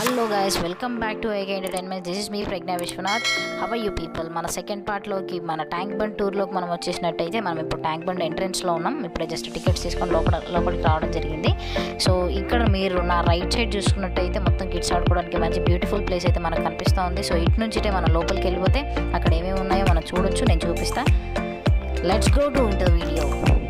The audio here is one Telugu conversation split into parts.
Hello guys, welcome back to AK Entertainment. This is me PRAGNA VISWANTH. How are you people? మన సెకండ్ పార్ట్ లోకి మన ట్యాంక్ బండ్ టూర్ లోకి మనం వచ్చేసినట్టయితే మనం ఇప్పుడు ట్యాంక్ బండ్ ఎంట్రన్స్ లో ఉన్నాం. ఇప్పుడు జస్ట్ టికెట్స్ తీసుకొని లోపలికి రావడం జరిగింది. సో ఇక్కడ మీరు నా రైట్ సైడ్ చూసుకున్నట్టయితే మొత్తం కిడ్స్ ఆడుకోవడానికి మంచి బ్యూటిఫుల్ ప్లేస్ అయితే మనకు కనిపిస్తూ ఉంది. సో ఇటు నుంచి మనం లోపలికి వెళ్ళిపోతే అక్కడ ఏమేమి ఉన్నాయో మనం చూడొచ్చు. నేను చూపిస్తా. Let's go to into the video.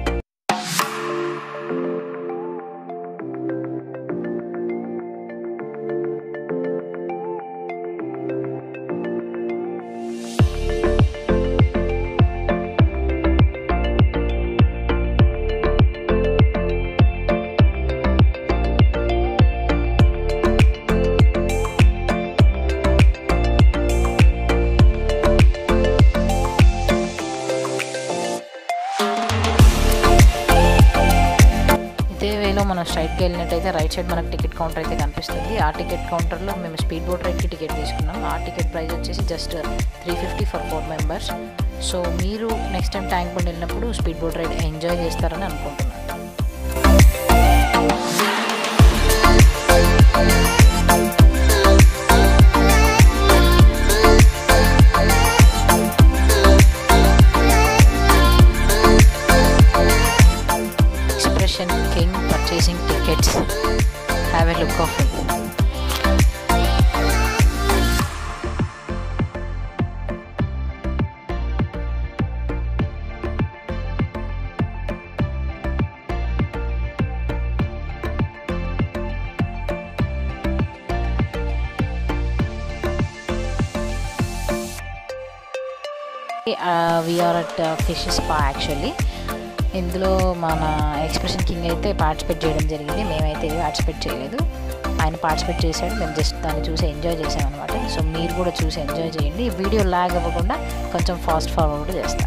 మనం స్ట్రైట్కి వెళ్ళినట్టయితే రైట్ సైడ్ మనకు టికెట్ కౌంటర్ అయితే కనిపిస్తుంది. ఆ టికెట్ కౌంటర్లో మేము స్పీడ్ బోట్ రైడ్కి టికెట్ తీసుకున్నాం. ఆ టికెట్ ప్రైస్ వచ్చేసి జస్ట్ 350 ఫర్ 4 మెంబర్స్. సో మీరు నెక్స్ట్ టైం ట్యాంక్ బండ్ వెళ్ళినప్పుడు స్పీడ్ బోట్ రైడ్ ఎంజాయ్ చేస్తారని అనుకుంటున్నాను. King purchasing tickets. Have a look of it. We are at fish spa actually. ఇందులో మన ఎక్స్ప్రెషన్ కింగ్ అయితే పార్టిసిపేట్ చేయడం జరిగింది. మేమైతే పార్టిసిపేట్ చేయలేదు, ఆయన పార్టిసిపేట్ చేశాడు. మేము జస్ట్ దాన్ని చూసి ఎంజాయ్ చేసామన్నమాట. సో మీరు కూడా చూసి ఎంజాయ్ చేయండి. వీడియో లాగ్ అవ్వకుండా కొంచెం ఫాస్ట్ ఫార్వర్డ్ చేస్తాను.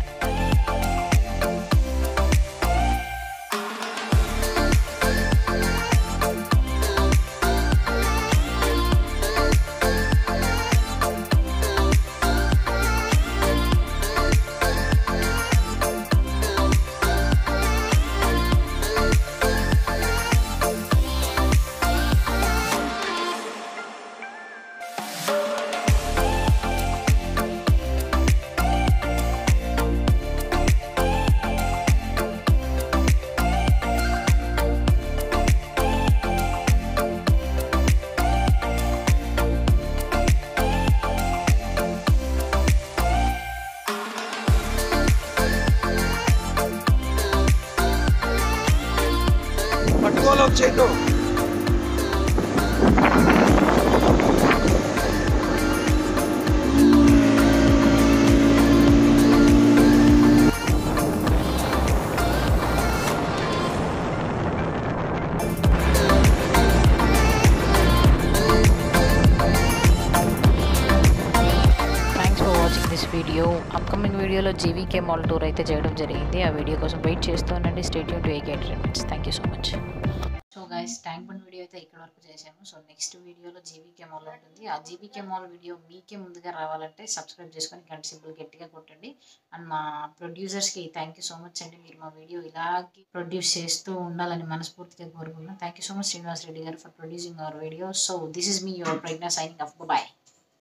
చేయటం వీడియో అప్కమింగ్ వీడియోలో జీవీకే మాల్ టూర్ అయితే చేయడం జరిగింది. ఆ వీడియో కోసం వెయిట్ చేస్తూ ఉండండి. Stay tune to AK Entertainment. Thank you so much. So guys, Tank Bund video అయితే ఇక్కడ వరకు చేసాము. సో నెక్స్ట్ వీడియోలో జీవీకే మాల్ ఉంటుంది. ఆ జీవీకే మాల్ వీడియో మీకే ముందుగా రావాలంటే సబ్స్క్రైబ్ చేసుకొని గంట సింబల్ గట్టిగా కొట్టండి. అండ్ మా ప్రొడ్యూసర్స్కి థ్యాంక్ యూ సో మచ్ అండి. మీరు మా వీడియో ఇలాగే ప్రొడ్యూస్ చేస్తూ ఉండాలని మనస్ఫూర్తిగా కోరుకున్నాను. Thank you so much Srinivas Reddy గారు for producing our video. So this is me your Pragna signing off. Bye.